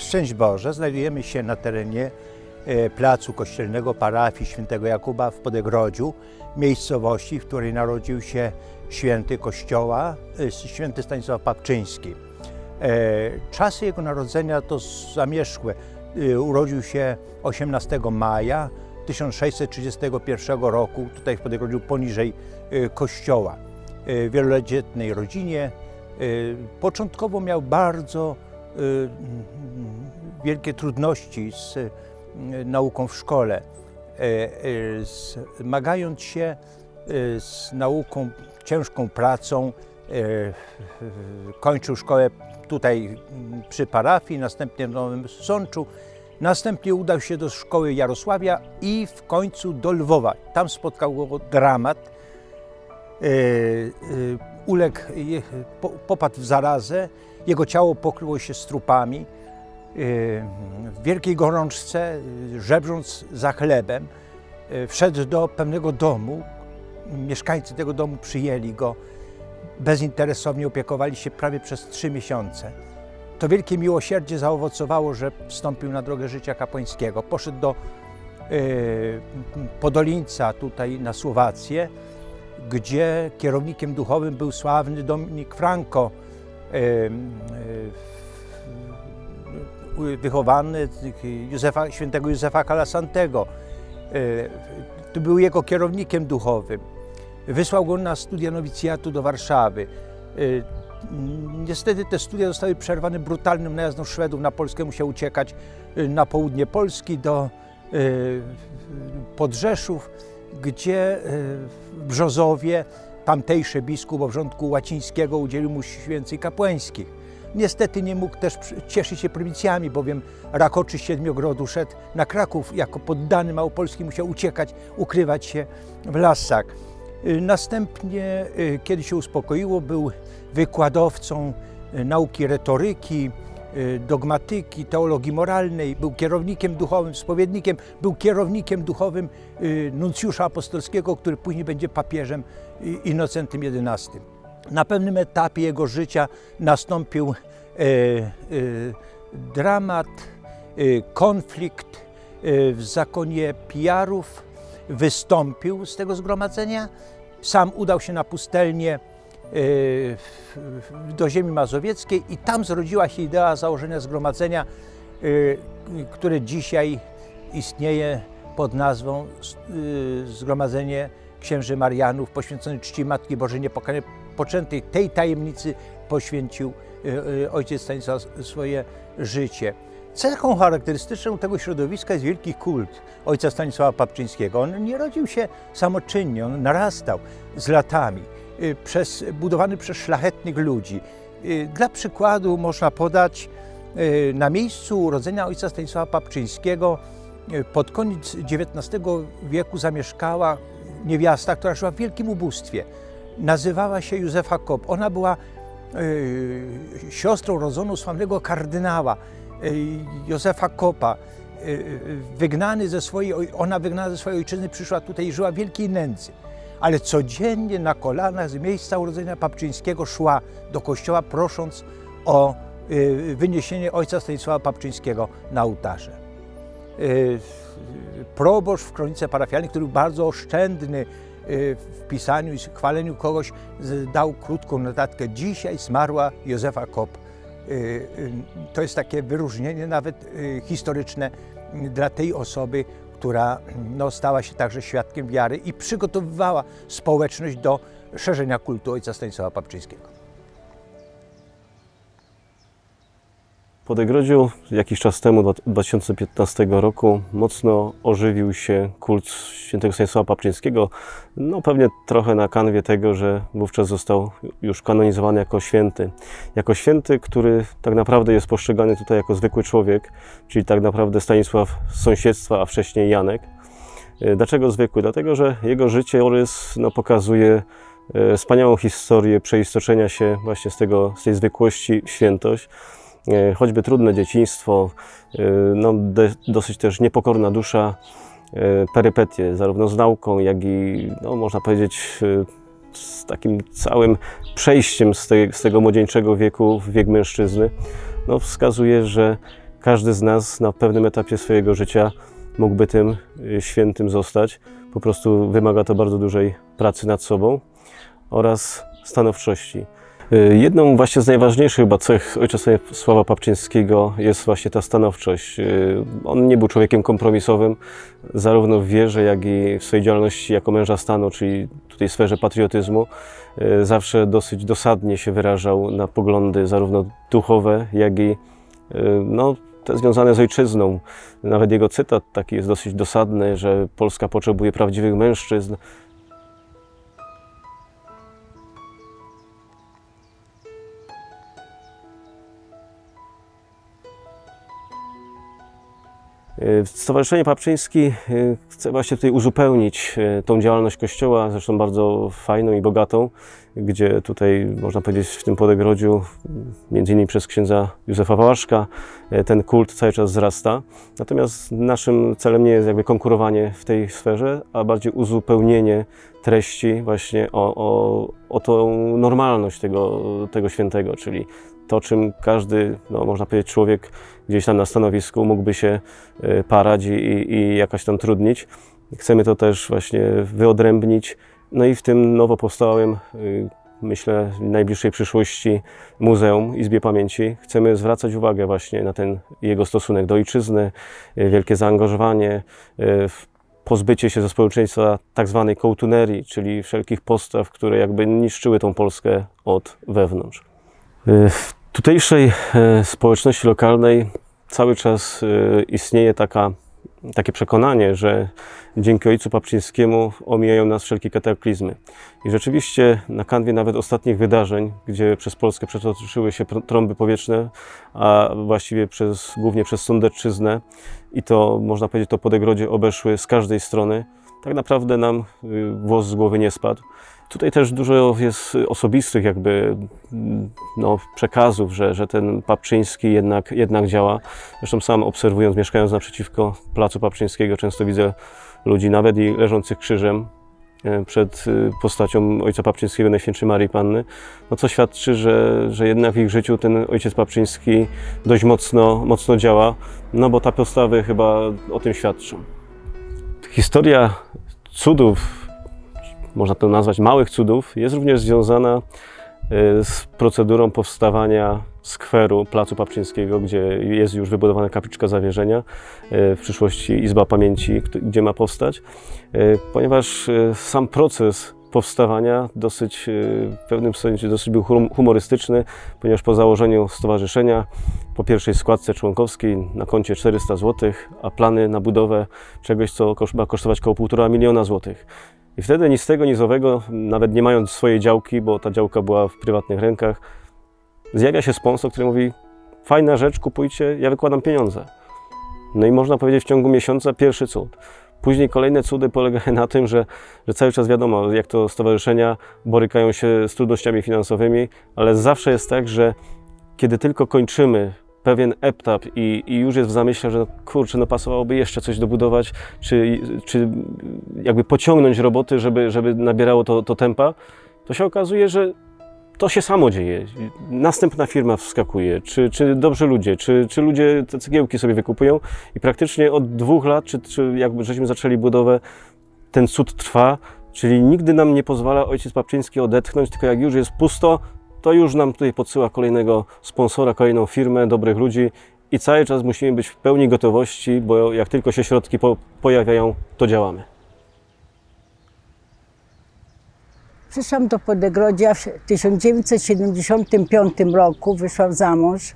Szczęść Boże, znajdujemy się na terenie placu kościelnego parafii świętego Jakuba w Podegrodziu, miejscowości, w której narodził się święty Kościoła, święty Stanisław Papczyński. Czasy jego narodzenia to zamierzchłe. Urodził się 18 maja 1631 roku, tutaj w Podegrodziu poniżej kościoła. W wielodzietnej rodzinie. Początkowo miał bardzo wielkie trudności z nauką w szkole. Zmagając się z nauką, ciężką pracą, kończył szkołę tutaj przy parafii, następnie w Nowym Sączu, następnie udał się do szkoły Jarosławia i w końcu do Lwowa. Tam spotkał go dramat. Popadł w zarazę, jego ciało pokryło się strupami. W wielkiej gorączce, żebrząc za chlebem, wszedł do pewnego domu. Mieszkańcy tego domu przyjęli go, bezinteresownie opiekowali się prawie przez 3 miesiące. To wielkie miłosierdzie zaowocowało, że wstąpił na drogę życia kapłańskiego. Poszedł do Podolińca, tutaj na Słowację, gdzie kierownikiem duchowym był sławny Dominik Franco, wychowany świętego Józefa Calasantego. To był jego kierownikiem duchowym. Wysłał go na studia nowicjatu do Warszawy. Niestety te studia zostały przerwane brutalnym najazdem Szwedów na Polskę. Musiał uciekać na południe Polski do Podrzeszów, gdzie w Brzozowie tamtejszy biskup obrządku łacińskiego udzielił mu święceń kapłańskich. Niestety nie mógł też cieszyć się prowincjami, bowiem Rakoczy Siedmiogrodu szedł na Kraków. Jako poddany małopolski musiał uciekać, ukrywać się w lasach. Następnie, kiedy się uspokoiło, był wykładowcą nauki retoryki, dogmatyki, teologii moralnej, był kierownikiem duchowym, spowiednikiem, był kierownikiem duchowym nuncjusza apostolskiego, który później będzie papieżem Innocentym XI. Na pewnym etapie jego życia nastąpił dramat, konflikt w zakonie Pijarów. Wystąpił z tego zgromadzenia, sam udał się na pustelnię do ziemi mazowieckiej i tam zrodziła się idea założenia zgromadzenia, które dzisiaj istnieje pod nazwą Zgromadzenie Księży Marianów poświęcone czci Matki Bożej Niepoczętej. Tej tajemnicy poświęcił ojciec Stanisław swoje życie. Cechą charakterystyczną tego środowiska jest wielki kult ojca Stanisława Papczyńskiego. On nie rodził się samoczynnie, on narastał z latami, budowany przez szlachetnych ludzi. Dla przykładu można podać, na miejscu urodzenia ojca Stanisława Papczyńskiego pod koniec XIX wieku zamieszkała niewiasta, która żyła w wielkim ubóstwie. Nazywała się Józefa Kopp. Ona była siostrą rodzoną sławnego kardynała Józefa Koppa. Ona wygnana ze swojej ojczyzny przyszła tutaj i żyła w wielkiej nędzy. Ale codziennie na kolanach z miejsca urodzenia Papczyńskiego szła do kościoła, prosząc o wyniesienie ojca Stanisława Papczyńskiego na ołtarze. Proboszcz w kronice parafialnej, który był bardzo oszczędny w pisaniu i chwaleniu kogoś, dał krótką notatkę: dzisiaj zmarła Józefa Kopp. To jest takie wyróżnienie nawet historyczne dla tej osoby, która stała się także świadkiem wiary i przygotowywała społeczność do szerzenia kultu ojca Stanisława Papczyńskiego. W Podegrodziu jakiś czas temu, 2015 roku, mocno ożywił się kult świętego Stanisława Papczyńskiego. No pewnie trochę na kanwie tego, że wówczas został już kanonizowany jako święty. Jako święty, który tak naprawdę jest postrzegany tutaj jako zwykły człowiek, czyli tak naprawdę Stanisław z sąsiedztwa, a wcześniej Janek. Dlaczego zwykły? Dlatego, że jego życiorys pokazuje wspaniałą historię przeistoczenia się właśnie z tej zwykłości w świętość. Choćby trudne dzieciństwo, dosyć też niepokorna dusza, perypetie zarówno z nauką, jak i można powiedzieć z takim całym przejściem z tego młodzieńczego wieku w wiek mężczyzny, wskazuje, że każdy z nas na pewnym etapie swojego życia mógłby tym świętym zostać. Po prostu wymaga to bardzo dużej pracy nad sobą oraz stanowczości. Jedną właśnie z najważniejszych chyba cech ojca Stanisława Papczyńskiego jest właśnie ta stanowczość. On nie był człowiekiem kompromisowym, zarówno w wierze, jak i w swojej działalności jako męża stanu, czyli tutaj w sferze patriotyzmu. Zawsze dosyć dosadnie się wyrażał na poglądy zarówno duchowe, jak i te związane z ojczyzną. Nawet jego cytat taki jest dosyć dosadny, że Polska potrzebuje prawdziwych mężczyzn. Stowarzyszenie Papczyński chce właśnie tutaj uzupełnić tą działalność Kościoła, zresztą bardzo fajną i bogatą, gdzie tutaj, można powiedzieć, w tym Podegrodziu, między innymi przez księdza Józefa Wałaszka, ten kult cały czas wzrasta. Natomiast naszym celem nie jest jakby konkurowanie w tej sferze, a bardziej uzupełnienie treści właśnie o tą normalność tego świętego, czyli to, czym każdy, można powiedzieć, człowiek gdzieś tam na stanowisku mógłby się parać i jakoś tam trudnić. Chcemy to też właśnie wyodrębnić. No i w tym nowo powstałym, myślę, w najbliższej przyszłości Muzeum Izbie Pamięci chcemy zwracać uwagę właśnie na ten jego stosunek do ojczyzny, wielkie zaangażowanie, pozbycie się ze społeczeństwa tak zwanej kołtunerii, czyli wszelkich postaw, które jakby niszczyły tą Polskę od wewnątrz. W tutejszej społeczności lokalnej cały czas istnieje takie przekonanie, że dzięki ojcu Papczyńskiemu omijają nas wszelkie kataklizmy. I rzeczywiście na kanwie nawet ostatnich wydarzeń, gdzie przez Polskę przetoczyły się trąby powietrzne, a właściwie głównie przez Sądecczyznę i to, można powiedzieć, to Podegrodzie obeszły z każdej strony, tak naprawdę nam włos z głowy nie spadł. Tutaj też dużo jest osobistych jakby przekazów, że ten Papczyński jednak działa. Zresztą sam obserwując, mieszkając naprzeciwko Placu Papczyńskiego, często widzę ludzi nawet i leżących krzyżem przed postacią ojca Papczyńskiego, Najświętszej Maryi Panny, co świadczy, że jednak w ich życiu ten ojciec Papczyński dość mocno działa, bo te postawy chyba o tym świadczą. Historia cudów, można to nazwać małych cudów, jest również związana z procedurą powstawania skweru Placu Papczyńskiego, gdzie jest już wybudowana kapliczka Zawierzenia, w przyszłości Izba Pamięci, gdzie ma powstać, ponieważ sam proces powstawania w pewnym sensie dosyć był humorystyczny, ponieważ po założeniu stowarzyszenia, po pierwszej składce członkowskiej na koncie 400 zł, a plany na budowę czegoś, co ma kosztować około 1,5 miliona złotych. I wtedy nic z tego, nic owego, nawet nie mając swojej działki, bo ta działka była w prywatnych rękach, zjawia się sponsor, który mówi: fajna rzecz, kupujcie, ja wykładam pieniądze. No i można powiedzieć, w ciągu miesiąca pierwszy cud. Później kolejne cudy polegają na tym, że cały czas wiadomo, jak to stowarzyszenia borykają się z trudnościami finansowymi, ale zawsze jest tak, że kiedy tylko kończymy pewien etap i już jest w zamyśle, że kurczę, pasowałoby jeszcze coś dobudować, czy jakby pociągnąć roboty, żeby nabierało to tempa, to się okazuje, że to się samo dzieje. Następna firma wskakuje, czy dobrzy ludzie, czy ludzie te cegiełki sobie wykupują i praktycznie od 2 lat, czy jakby żeśmy zaczęli budowę, ten cud trwa, czyli nigdy nam nie pozwala ojciec Papczyński odetchnąć, tylko jak już jest pusto, to już nam tutaj podsyła kolejnego sponsora, kolejną firmę, dobrych ludzi i cały czas musimy być w pełni gotowości, bo jak tylko się środki pojawiają, to działamy. Przyszłam do Podegrodzia w 1975 roku, wyszłam za mąż,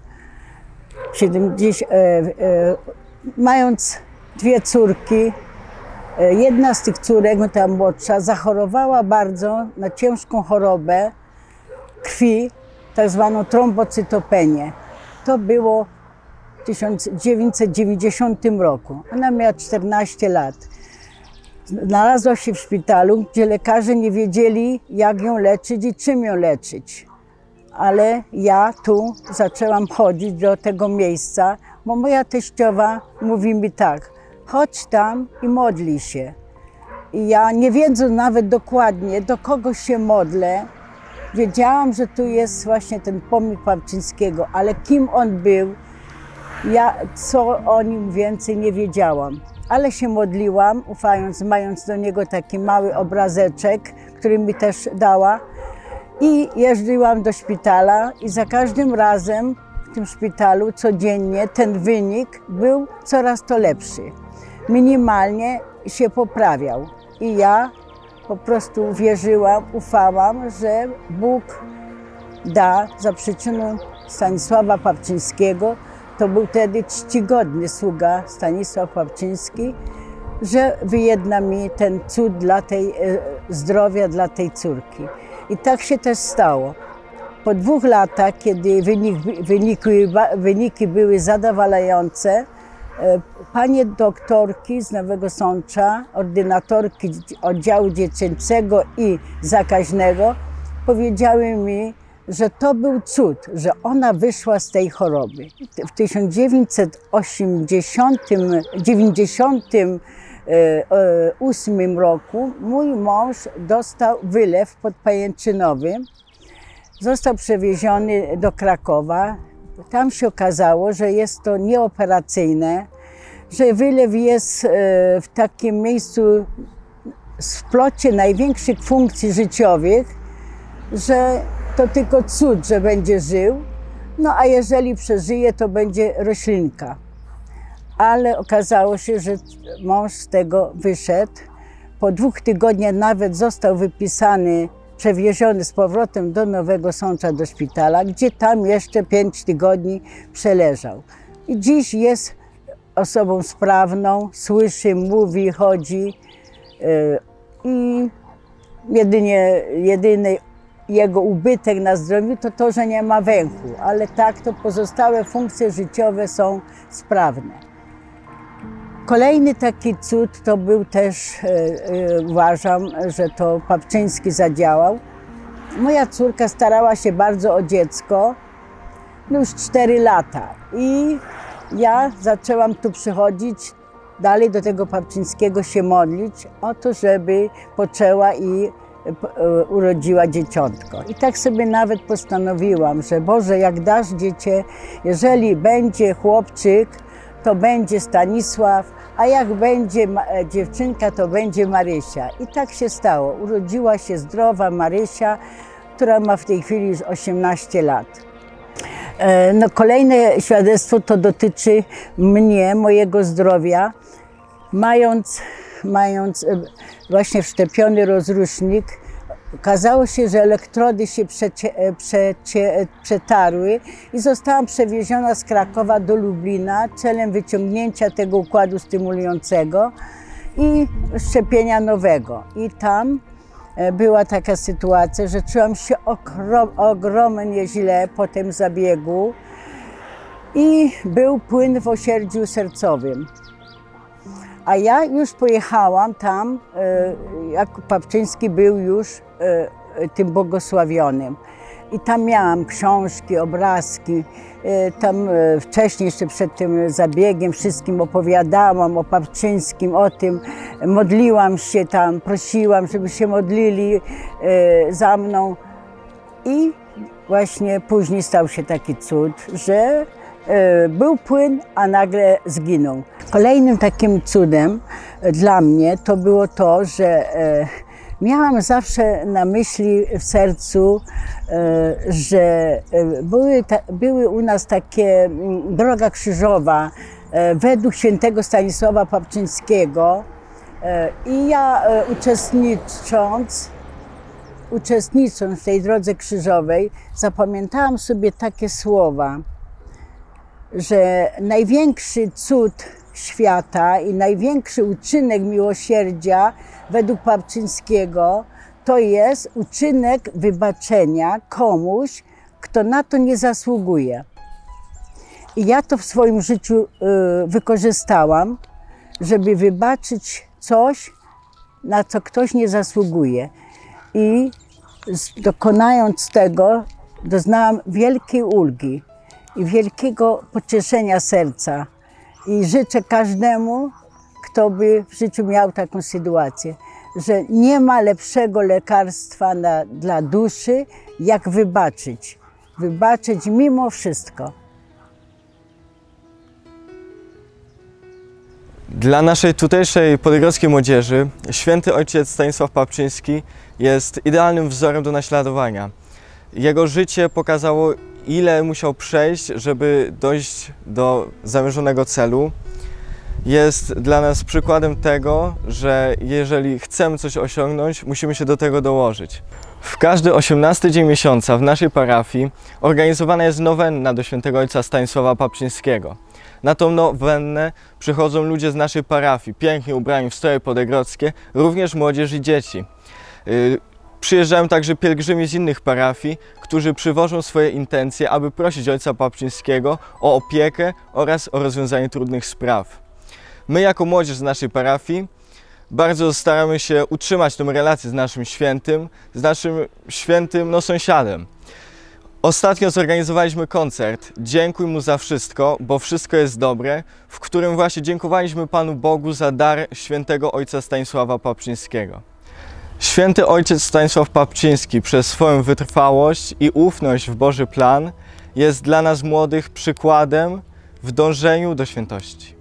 mając 2 córki. Jedna z tych córek, ta młodsza, zachorowała bardzo na ciężką chorobę krwi, tak zwaną trombocytopenię. To było w 1990 roku. Ona miała 14 lat. Znalazła się w szpitalu, gdzie lekarze nie wiedzieli, jak ją leczyć i czym ją leczyć. Ale ja tu zaczęłam chodzić do tego miejsca, bo moja teściowa mówi mi tak: chodź tam i modlij się. I ja, nie wiedząc nawet dokładnie, do kogo się modlę, wiedziałam, że tu jest właśnie ten pomnik Papczyńskiego, ale kim on był, Ja co o nim więcej nie wiedziałam, ale się modliłam, ufając, mając do niego taki mały obrazeczek, który mi też dała. I jeździłam do szpitala i za każdym razem w tym szpitalu codziennie ten wynik był coraz to lepszy. Minimalnie się poprawiał i ja po prostu wierzyłam, ufałam, że Bóg da za przyczyną Stanisława Papczyńskiego, to był wtedy czcigodny sługa Stanisław Papczyński, że wyjedna mi ten cud dla tej zdrowia dla tej córki. I tak się też stało. Po 2 latach, kiedy wyniki były zadowalające, panie doktorki z Nowego Sącza, ordynatorki oddziału dziecięcego i zakaźnego, powiedziały mi, że to był cud, że ona wyszła z tej choroby. W 1998 roku mój mąż dostał wylew podpajęczynowy. Został przewieziony do Krakowa. Tam się okazało, że jest to nieoperacyjne, że wylew jest w takim miejscu w splocie największych funkcji życiowych, że to tylko cud, że będzie żył, no a jeżeli przeżyje, to będzie roślinka. Ale okazało się, że mąż z tego wyszedł. Po 2 tygodniach nawet został wypisany, przewieziony z powrotem do Nowego Sącza do szpitala, gdzie tam jeszcze 5 tygodni przeleżał. I dziś jest osobą sprawną, słyszy, mówi, chodzi i jedyny jego ubytek na zdrowiu to to, że nie ma węchu, ale tak to pozostałe funkcje życiowe są sprawne. Kolejny taki cud to był też, uważam, że to Papczyński zadziałał. Moja córka starała się bardzo o dziecko, już 4 lata i ja zaczęłam tu przychodzić, dalej do tego Papczyńskiego się modlić o to, żeby poczęła i urodziła dzieciątko. I tak sobie nawet postanowiłam, że Boże, jak dasz dziecię, jeżeli będzie chłopczyk, to będzie Stanisław, a jak będzie dziewczynka, to będzie Marysia. I tak się stało. Urodziła się zdrowa Marysia, która ma w tej chwili już 18 lat. No, kolejne świadectwo to dotyczy mnie, mojego zdrowia. Mając właśnie wszczepiony rozrusznik, okazało się, że elektrody się przetarły i zostałam przewieziona z Krakowa do Lublina celem wyciągnięcia tego układu stymulującego i szczepienia nowego. I tam była taka sytuacja, że czułam się ogromnie źle po tym zabiegu i był płyn w osierdziu sercowym. A ja już pojechałam tam, jak Papczyński był już tym błogosławionym. I tam miałam książki, obrazki. Tam wcześniej, jeszcze przed tym zabiegiem, wszystkim opowiadałam o Papczyńskim, o tym. Modliłam się tam, prosiłam, żeby się modlili za mną. I właśnie później stał się taki cud, że był płyn, a nagle zginął. Kolejnym takim cudem dla mnie to było to, że miałam zawsze na myśli w sercu, że były u nas takie droga krzyżowa według świętego Stanisława Papczyńskiego i ja uczestnicząc w tej drodze krzyżowej zapamiętałam sobie takie słowa, że największy cud świata i największy uczynek miłosierdzia według Papczyńskiego to jest uczynek wybaczenia komuś, kto na to nie zasługuje. I ja to w swoim życiu wykorzystałam, żeby wybaczyć coś, na co ktoś nie zasługuje. I dokonając tego, doznałam wielkiej ulgi i wielkiego pocieszenia serca. I życzę każdemu, kto by w życiu miał taką sytuację, że nie ma lepszego lekarstwa dla duszy, jak wybaczyć. Wybaczyć mimo wszystko. Dla naszej tutejszej podegrodzkiej młodzieży święty ojciec Stanisław Papczyński jest idealnym wzorem do naśladowania. Jego życie pokazało, ile musiał przejść, żeby dojść do zamierzonego celu. Jest dla nas przykładem tego, że jeżeli chcemy coś osiągnąć, musimy się do tego dołożyć. W każdy 18 dzień miesiąca w naszej parafii organizowana jest nowenna do świętego ojca Stanisława Papczyńskiego. Na tą nowennę przychodzą ludzie z naszej parafii, pięknie ubrani w stroje podegrodzkie, również młodzież i dzieci. Przyjeżdżają także pielgrzymi z innych parafii, którzy przywożą swoje intencje, aby prosić ojca Papczyńskiego o opiekę oraz o rozwiązanie trudnych spraw. My jako młodzież z naszej parafii bardzo staramy się utrzymać tę relację z naszym świętym sąsiadem. Ostatnio zorganizowaliśmy koncert „Dziękuj mu za wszystko, bo wszystko jest dobre”, w którym właśnie dziękowaliśmy Panu Bogu za dar świętego ojca Stanisława Papczyńskiego. Święty ojciec Stanisław Papczyński przez swoją wytrwałość i ufność w Boży plan jest dla nas młodych przykładem w dążeniu do świętości.